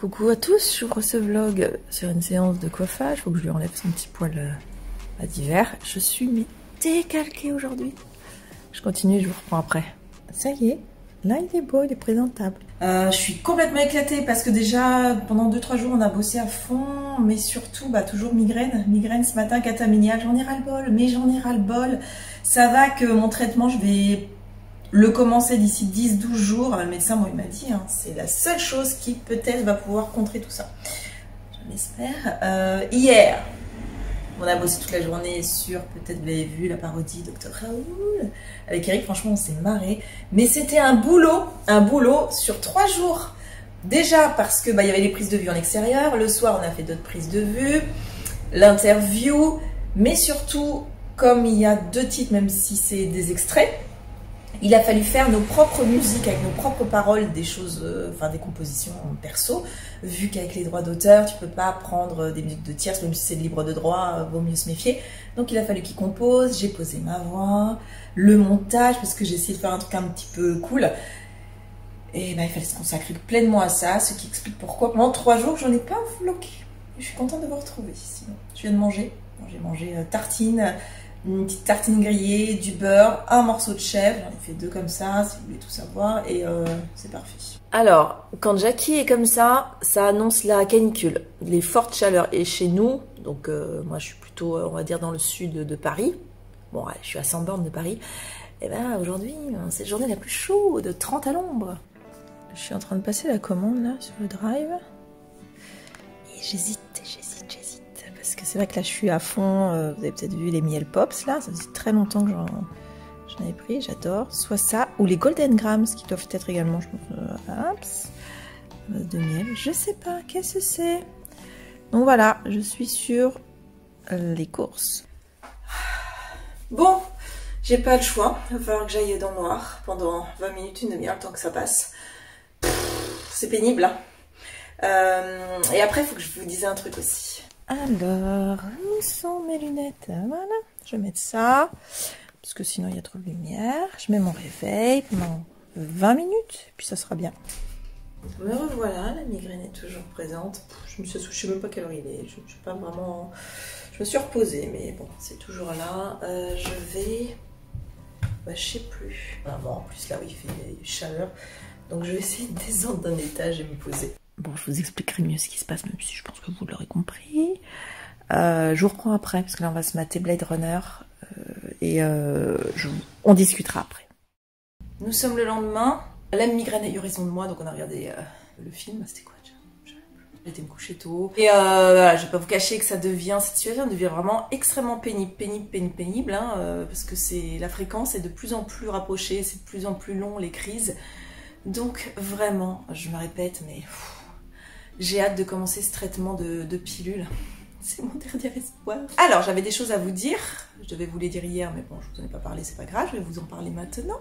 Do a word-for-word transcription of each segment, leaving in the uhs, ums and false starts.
Coucou à tous, j'ouvre ce vlog sur une séance de coiffage. Faut que je lui enlève son petit poil à d'hiver. Je suis mais décalquée aujourd'hui. Je continue, je vous reprends après. Ça y est, là il est beau, il est présentable. Euh, je suis complètement éclatée parce que déjà pendant deux trois jours on a bossé à fond, mais surtout bah, toujours migraine. Migraine ce matin, cataminiale, j'en ai ras le bol, mais j'en ai ras le bol. Ça va que mon traitement, je vais le commencer d'ici dix douze jours. Le médecin, moi, il m'a dit, hein, c'est la seule chose qui peut-être va pouvoir contrer tout ça. Je l'espère. Euh, hier, on a bossé toute la journée sur, peut-être vous l'avez vu, la parodie Docteur Raoul. Avec Eric, franchement, on s'est marré. Mais c'était un boulot, un boulot sur trois jours. Déjà parce que bah, y avait les prises de vue en extérieur. Le soir, on a fait d'autres prises de vue. L'interview. Mais surtout, comme il y a deux titres, même si c'est des extraits, il a fallu faire nos propres musiques avec nos propres paroles, des choses, euh, enfin des compositions perso, vu qu'avec les droits d'auteur, tu peux pas prendre des musiques de tierces, même si c'est libre de droit, euh, vaut mieux se méfier. Donc il a fallu qu'il compose, j'ai posé ma voix, le montage, parce que j'ai essayé de faire un truc un petit peu cool. Et ben, il fallait se consacrer pleinement à ça, ce qui explique pourquoi pendant trois jours, j'en ai pas vlogué. Je suis contente de vous retrouver, sinon. Je viens de manger, bon, j'ai mangé euh, tartine, une petite tartine grillée, du beurre, un morceau de chèvre, j'en ai fait deux comme ça, si vous voulez tout savoir, et euh, c'est parfait. Alors, quand Jackie est comme ça, ça annonce la canicule, les fortes chaleurs. Et chez nous, donc euh, moi je suis plutôt, on va dire, dans le sud de Paris, bon, ouais, je suis à cent bornes de Paris, et ben aujourd'hui, c'est la journée la plus chaude, trente à l'ombre. Je suis en train de passer la commande là, sur le drive, et j'hésite, j'hésite, j'hésite. Parce que c'est vrai que là je suis à fond, euh, vous avez peut-être vu les Miel Pops là, ça faisait très longtemps que j'en avais pris, j'adore. Soit ça, ou les Golden Grams qui doivent être également, je pense, euh, ups, de miel, je sais pas, qu'est-ce que c'est. Donc voilà, je suis sur les courses. Bon, j'ai pas le choix, il va falloir que j'aille dans le noir pendant vingt minutes, une demi-heure, le temps que ça passe. C'est pénible, hein. Euh, et après il faut que je vous dise un truc aussi. Alors, où sont mes lunettes? Voilà, je vais mettre ça, parce que sinon il y a trop de lumière. Je mets mon réveil pendant vingt minutes, et puis ça sera bien. Me revoilà, la migraine est toujours présente. Je me suis, je sais même pas quelle heure il est, je, je, suis pas vraiment, je me suis reposée, mais bon, c'est toujours là. Euh, je vais, bah, je sais plus. Ah bon, en plus là où il fait chaleur, donc je vais essayer de descendre d'un étage et me poser. Bon, je vous expliquerai mieux ce qui se passe, même si je pense que vous l'aurez compris. Euh, je vous reprends après, parce que là, on va se mater Blade Runner. Euh, et euh, je, on discutera après. Nous sommes le lendemain. La migraine a eu raison de moi, donc on a regardé euh, le film. C'était quoi déjà? J'étais me coucher tôt. Et euh, voilà, je vais pas vous cacher que ça devient, cette situation devient vraiment extrêmement pénible, pénible, pénible, pénible, hein, euh, parce que c'est la fréquence est de plus en plus rapprochée, c'est de plus en plus long, les crises. Donc vraiment, je me répète, mais... Pff, j'ai hâte de commencer ce traitement de, de pilule. C'est mon dernier espoir. Alors, j'avais des choses à vous dire. Je devais vous les dire hier, mais bon, je vous en ai pas parlé, c'est pas grave. Je vais vous en parler maintenant.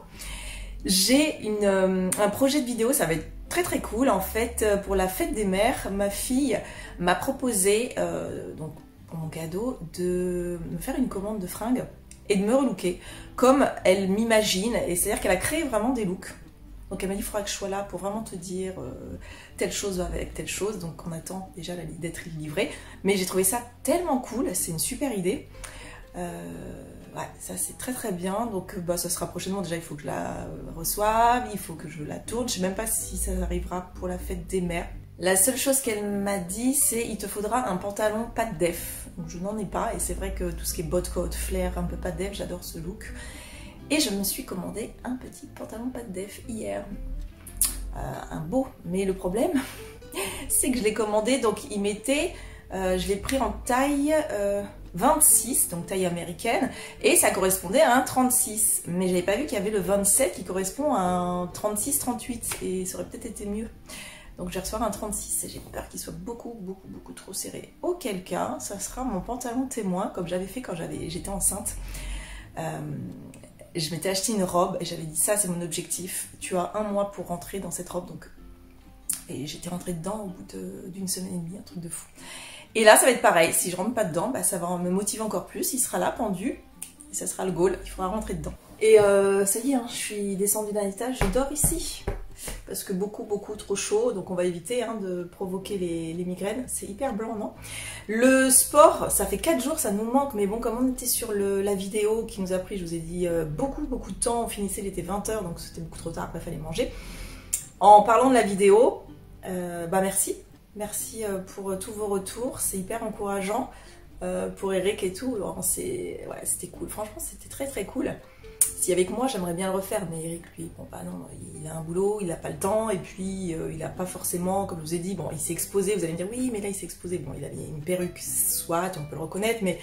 J'ai une, euh, un projet de vidéo, ça va être très très cool. En fait, pour la fête des mères, ma fille m'a proposé, euh, donc pour mon cadeau, de me faire une commande de fringues et de me relooker comme elle m'imagine. Et c'est-à-dire qu'elle a créé vraiment des looks. Donc elle m'a dit, il faudra que je sois là pour vraiment te dire euh, telle chose va avec telle chose. Donc on attend déjà d'être livré. Mais j'ai trouvé ça tellement cool, c'est une super idée. Euh, ouais, ça c'est très très bien. Donc bah, ça sera prochainement, déjà il faut que je la reçoive, il faut que je la tourne. Je ne sais même pas si ça arrivera pour la fête des mères. La seule chose qu'elle m'a dit, c'est il te faudra un pantalon pas de def. Donc je n'en ai pas, et c'est vrai que tout ce qui est bodycoat, flair, un peu pas de def, j'adore ce look. Et je me suis commandé un petit pantalon pas de def hier, euh, un beau, mais le problème c'est que je l'ai commandé, donc il m'était, euh, je l'ai pris en taille euh, vingt-six, donc taille américaine, et ça correspondait à un trente-six, mais j'avais pas vu qu'il y avait le vingt-sept qui correspond à un trente-six trente-huit, et ça aurait peut-être été mieux. Donc je vais recevoir un trente-six et j'ai peur qu'il soit beaucoup beaucoup beaucoup trop serré, auquel cas ça sera mon pantalon témoin, comme j'avais fait quand j'étais enceinte. euh, Je m'étais acheté une robe et j'avais dit ça c'est mon objectif, tu as un mois pour rentrer dans cette robe, donc et j'étais rentrée dedans au bout d'une semaine et demie, un truc de fou. Et là ça va être pareil, si je rentre pas dedans, bah, ça va me motiver encore plus, il sera là pendu ça sera le goal, il faudra rentrer dedans. Et euh, ça y est, hein, je suis descendue d'un étage, je dors ici. parce que beaucoup, beaucoup trop chaud, donc on va éviter hein, de provoquer les, les migraines. C'est hyper blanc, non? Le sport, ça fait quatre jours, ça nous manque, mais bon, comme on était sur le, la vidéo qui nous a pris, je vous ai dit, euh, beaucoup, beaucoup de temps, on finissait, il était vingt heures, donc c'était beaucoup trop tard, après il fallait manger. En parlant de la vidéo, euh, bah merci, merci euh, pour tous vos retours, c'est hyper encourageant euh, pour Eric et tout, c'était ouais, cool, franchement c'était très très cool. Si avec moi, j'aimerais bien le refaire, mais Eric, lui, bon bah non, il a un boulot, il n'a pas le temps, et puis euh, il n'a pas forcément, comme je vous ai dit, bon, il s'est exposé, vous allez me dire, oui, mais là, il s'est exposé, bon, il avait une perruque, soit, on peut le reconnaître, mais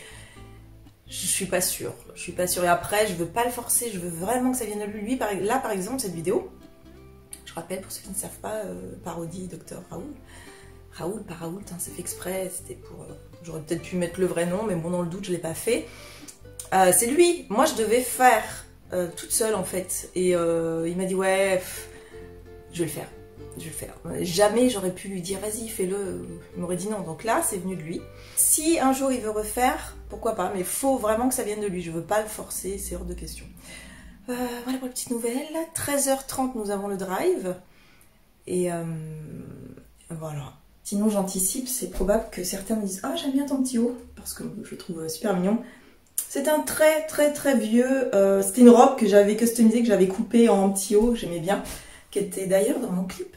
je suis pas sûre, je suis pas sûre, et après, je veux pas le forcer, je veux vraiment que ça vienne de lui. Par, là, par exemple, cette vidéo, je rappelle, pour ceux qui ne savent pas, euh, parodie Docteur Raoul, Raoul, pas Raoul, hein, c'est fait exprès, c'était pour, euh, j'aurais peut-être pu mettre le vrai nom, mais bon, dans le doute, je l'ai pas fait. Euh, c'est lui, moi, je devais faire Euh, toute seule en fait, et euh, il m'a dit ouais pff, je vais le faire, je vais le faire. Jamais j'aurais pu lui dire vas-y fais-le, il m'aurait dit non, donc là c'est venu de lui. Si un jour il veut refaire, pourquoi pas, mais faut vraiment que ça vienne de lui, je veux pas le forcer, c'est hors de question. Euh, voilà pour la petite nouvelle, treize heures trente nous avons le drive, et euh, voilà. Sinon j'anticipe, c'est probable que certains me disent ah j'aime bien ton petit haut, parce que je le trouve super mignon. C'est un très très très vieux, euh, c'était une robe que j'avais customisée, que j'avais coupée en petit haut, j'aimais bien, qui était d'ailleurs dans mon clip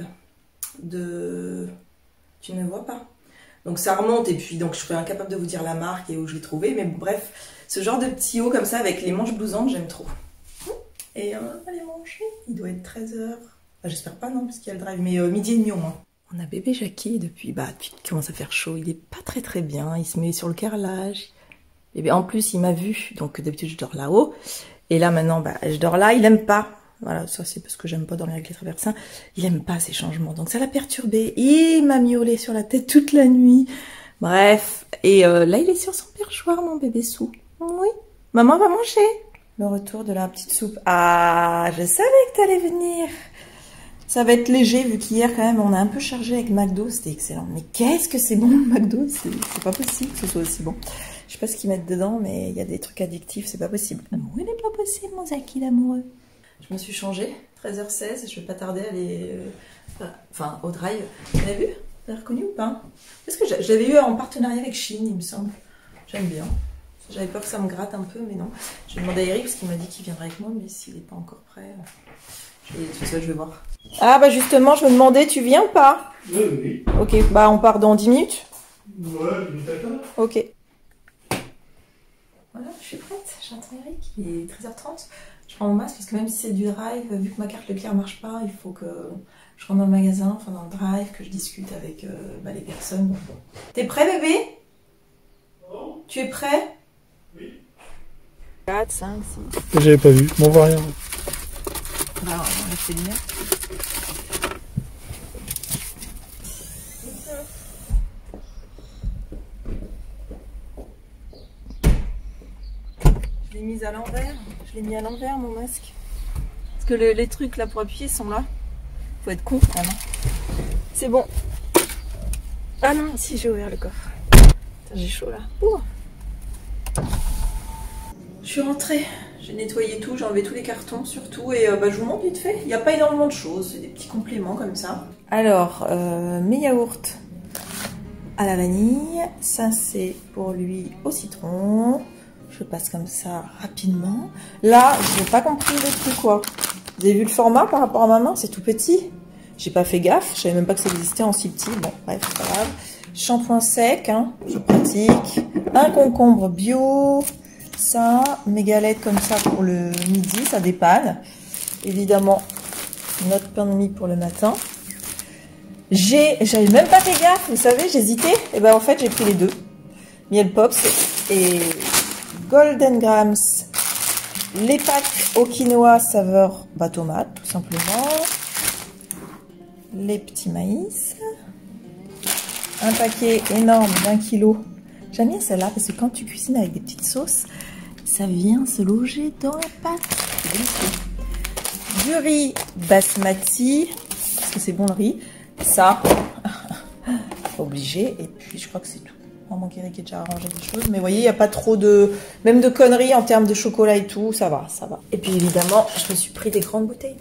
de... Tu ne vois pas. Donc ça remonte, et puis donc je serais incapable de vous dire la marque et où je l'ai trouvé, mais bref, ce genre de petit haut comme ça avec les manches blousantes, j'aime trop. Et euh, allez manger, il doit être treize heures, enfin, j'espère pas non, parce qu'il y a le drive, mais euh, midi et demi au moins. On a bébé Jackie depuis, bah, depuis qu'il commence à faire chaud, il est pas très très bien, il se met sur le carrelage. Et bien en plus il m'a vu, donc d'habitude je dors là-haut, et là maintenant bah, je dors là, il aime pas, voilà ça c'est parce que j'aime pas dormir avec les traversins, il aime pas ces changements, donc ça l'a perturbé, il m'a miaulé sur la tête toute la nuit, bref, et euh, là il est sur son perchoir mon bébé sous, oui, maman va manger. Le retour de la petite soupe, ah je savais que t'allais venir. Ça va être léger vu qu'hier quand même on a un peu chargé avec McDo, c'était excellent, mais qu'est-ce que c'est bon le McDo, c'est pas possible que ce soit aussi bon. Je sais pas ce qu'ils mettent dedans, mais il y a des trucs addictifs, c'est pas possible. Amour, il n'est pas possible, mon Zaki l'amoureux. Je me suis changée, treize heures seize, je vais pas tarder à aller... Euh, enfin, au drive. Vous l'avez vu? Vous l'avez reconnu ou pas? Parce que j'avais eu en partenariat avec Shein, il me semble. J'aime bien. J'avais peur que ça me gratte un peu, mais non. Je vais demander à Eric, parce qu'il m'a dit qu'il viendrait avec moi, mais s'il n'est pas encore prêt... Je vais, tout ça, je vais voir. Ah bah justement, je me demandais, tu viens ou pas? Oui, oui. Ok, bah on part dans dix minutes? Ouais, dix minutes à quinze. Ok. Voilà, je suis prête, j'entends Eric, il est treize heures trente. Je prends mon masque parce que même si c'est du drive, vu que ma carte Leclerc marche pas, il faut que je rentre dans le magasin, enfin dans le drive, que je discute avec euh, bah, les personnes. Donc, bon. T'es prêt bébé? Oh. Tu es prêt? Oui. quatre, cinq, six. J'avais pas vu, on voit rien. Bah, on va faire lumière. Je l'ai mis à l'envers, je l'ai mis à l'envers mon masque. Parce que le, les trucs là pour appuyer sont là. Faut être con quand même. C'est bon. Ah non, si j'ai ouvert le coffre. J'ai chaud là. Ouh. Je suis rentrée, j'ai nettoyé tout, j'ai enlevé tous les cartons surtout et euh, bah, je vous montre vite fait. Il n'y a pas énormément de choses, c'est des petits compléments comme ça. Alors, euh, mes yaourts à la vanille, ça c'est pour lui au citron. Je passe comme ça rapidement. Là, je n'ai pas compris le truc quoi. Vous avez vu le format par rapport à ma main, c'est tout petit. J'ai pas fait gaffe, je savais même pas que ça existait en si petit. Bon, bref, c'est pas grave. Shampoing sec, hein, c'est pratique. Un concombre bio. Ça, mes galettes comme ça pour le midi, ça dépanne. Évidemment, notre pain de mie pour le matin. J'ai, j'avais même pas fait gaffe, vous savez, j'hésitais. Et ben en fait, j'ai pris les deux. Miel Pops et Golden Grams. Les pâtes au quinoa saveur bah, tomate, tout simplement. Les petits maïs. Un paquet énorme d'un kilo. J'aime bien celle-là parce que quand tu cuisines avec des petites sauces, ça vient se loger dans la pâte. C'est délicieux. Du riz basmati, parce que c'est bon le riz. Ça, obligé. Et puis je crois que c'est tout. On manque Eric qui a déjà arrangé des choses. Mais vous voyez, il n'y a pas trop de... Même de conneries en termes de chocolat et tout. Ça va, ça va. Et puis évidemment, je me suis pris des grandes bouteilles d'eau.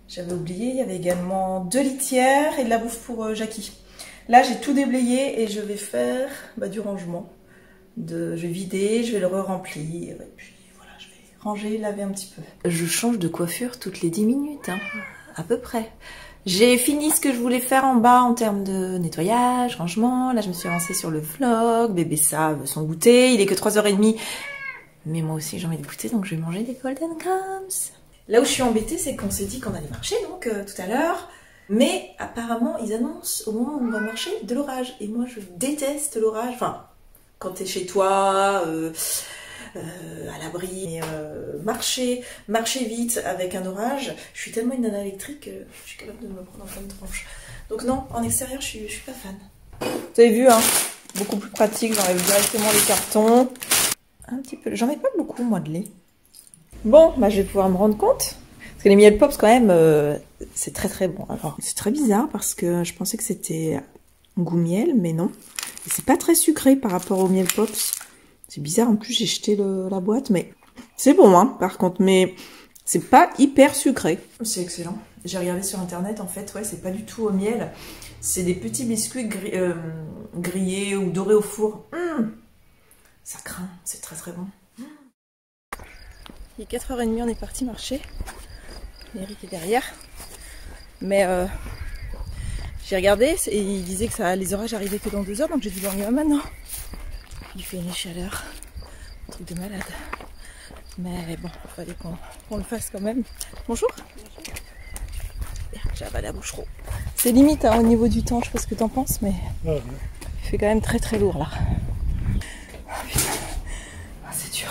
J'avais oublié, il y avait également deux litières et de la bouffe pour euh, Jackie. Là, j'ai tout déblayé et je vais faire bah, du rangement. De, je vais vider, je vais le re-remplir et puis voilà, je vais ranger, laver un petit peu. Je change de coiffure toutes les dix minutes, hein, à peu près. J'ai fini ce que je voulais faire en bas en termes de nettoyage, rangement. Là, je me suis lancée sur le vlog. Bébé ça veut son goûter. Il est que trois heures trente. Mais moi aussi, j'ai envie de goûter, donc je vais manger des Golden Grams. Là où je suis embêtée, c'est qu'on s'est dit qu'on allait marcher, donc, euh, tout à l'heure. Mais apparemment, ils annoncent au moment où on va marcher de l'orage. Et moi, je déteste l'orage. Enfin, quand t'es chez toi... Euh... Euh, à l'abri, euh, marcher, marcher vite avec un orage, je suis tellement une nana électrique que je suis capable de me prendre en pleine tronche. Donc non, en extérieur, je suis, je suis pas fan. Vous avez vu, hein, beaucoup plus pratique, j'enlève directement les cartons. Un petit peu, j'en mets pas beaucoup, moi, de lait. Bon, bah je vais pouvoir me rendre compte. Parce que les miel pops, quand même, euh, c'est très très bon. Alors, c'est très bizarre parce que je pensais que c'était goût miel, mais non. Et c'est pas très sucré par rapport aux miel pops. C'est bizarre, en plus j'ai jeté le, la boîte, mais c'est bon, hein, par contre, mais c'est pas hyper sucré. C'est excellent. J'ai regardé sur internet, en fait, ouais, c'est pas du tout au miel. C'est des petits biscuits gri euh, grillés ou dorés au four. Mmh, ça craint, c'est très très bon. Mmh. Il est quatre heures trente, on est parti marcher. Eric est derrière. Mais euh, j'ai regardé et il disait que ça, les orages arrivaient que dans deux heures, donc j'ai dû dormir maintenant. Il fait une chaleur, un truc de malade. Mais bon, il fallait qu'on qu le fasse quand même. Bonjour. J'avais la bouche trop. C'est limite hein, au niveau du temps, je sais pas ce que t'en penses, mais il fait quand même très très lourd là. Oh, putain. Ah, c'est dur.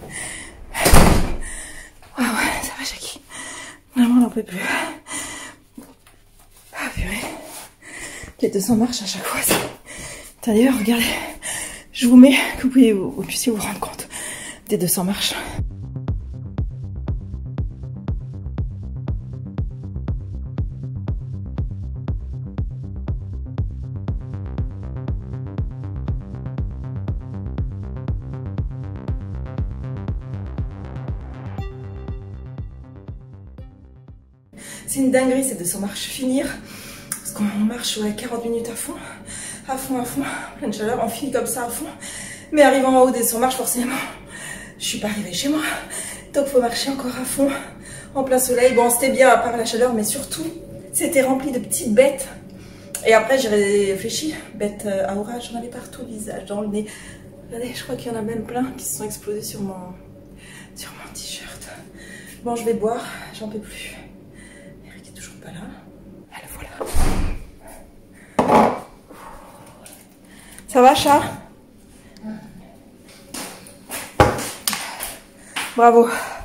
Ah ouais, ça va Jackie. Vraiment, on n'en peut plus. Ah purée. Les deux cents marches à chaque fois. D'ailleurs, regardez. Je vous mets que vous, pouvez, vous puissiez vous rendre compte des deux cents marches. C'est une dinguerie ces deux cents marches finir. Parce qu'on marche ouais, quarante minutes à fond. À fond, à fond, pleine chaleur, on finit comme ça à fond. Mais arrivant en haut des cent marches, forcément, je suis pas arrivée chez moi. Donc faut marcher encore à fond, en plein soleil. Bon, c'était bien à part la chaleur, mais surtout, c'était rempli de petites bêtes. Et après, j'ai réfléchi, bêtes à orage, j'en avais partout, le visage, dans le nez. Regardez, je crois qu'il y en a même plein qui se sont explosés sur mon, sur mon t-shirt. Bon, je vais boire, j'en peux plus. Eric est toujours pas là. Ah, le voilà. Ça va, chat? Bravo.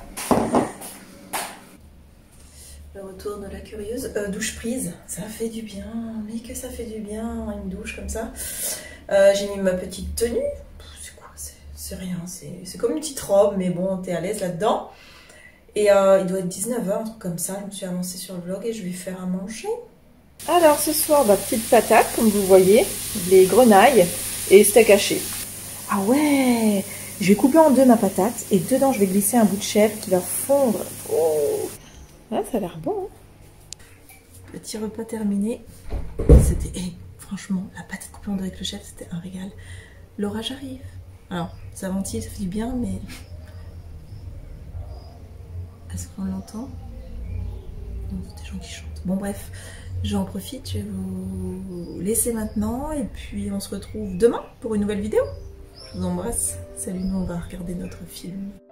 Le retour de la curieuse. Euh, douche prise. Ça fait du bien. Mais que ça fait du bien, une douche comme ça. Euh, J'ai mis ma petite tenue. C'est quoi? C'est rien. C'est comme une petite robe, mais bon, t'es à l'aise là-dedans. Et euh, il doit être dix-neuf heures, un truc comme ça. Je me suis avancée sur le vlog et je vais faire à manger. Alors ce soir, bah, petite patate, comme vous voyez, les grenailles et steak haché. Ah ouais, je vais couper en deux ma patate et dedans je vais glisser un bout de chèvre qui va fondre. Oh, ah, ça a l'air bon. Hein. Petit repas terminé. C'était, hey, franchement, la patate coupée en deux avec le chèvre, c'était un régal. L'orage arrive. Alors, ça ventile, ça fait du bien, mais est-ce qu'on l'entend? Non, c'est des gens qui chantent. Bon bref. J'en profite, je vais vous laisser maintenant et puis on se retrouve demain pour une nouvelle vidéo. Je vous embrasse. Salut, nous on va regarder notre film.